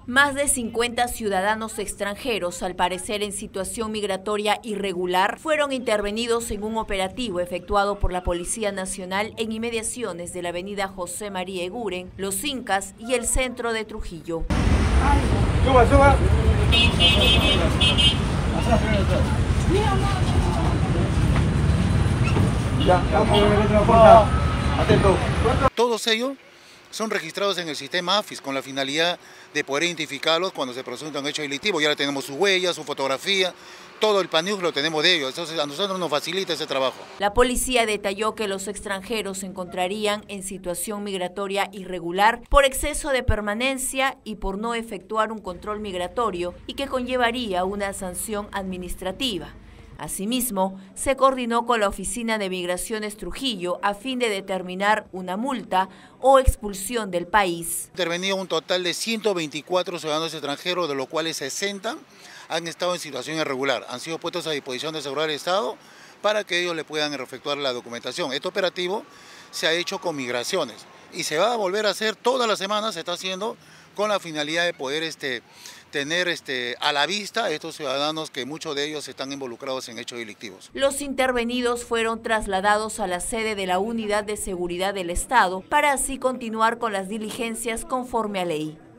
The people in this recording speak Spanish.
Más de 50 ciudadanos extranjeros, al parecer en situación migratoria irregular, fueron intervenidos en un operativo efectuado por la Policía Nacional en inmediaciones de la avenida José María Eguren, Los Incas y el centro de Trujillo. Suba, suba. Ya, atento. Todos ellos son registrados en el sistema AFIS con la finalidad de poder identificarlos cuando se presunta un hecho delictivo. Ya tenemos su huella, su fotografía, todo el PANIUC lo tenemos de ellos, entonces a nosotros nos facilita ese trabajo. La policía detalló que los extranjeros se encontrarían en situación migratoria irregular por exceso de permanencia y por no efectuar un control migratorio y que conllevaría una sanción administrativa. Asimismo, se coordinó con la Oficina de Migraciones Trujillo a fin de determinar una multa o expulsión del país. Intervenido un total de 124 ciudadanos extranjeros, de los cuales 60 han estado en situación irregular. Han sido puestos a disposición de Seguridad del Estado para que ellos le puedan efectuar la documentación. Este operativo se ha hecho con migraciones y se va a volver a hacer todas las semanas, se está haciendo con la finalidad de poder tener a la vista a estos ciudadanos que muchos de ellos están involucrados en hechos delictivos. Los intervenidos fueron trasladados a la sede de la Unidad de Seguridad del Estado para así continuar con las diligencias conforme a ley.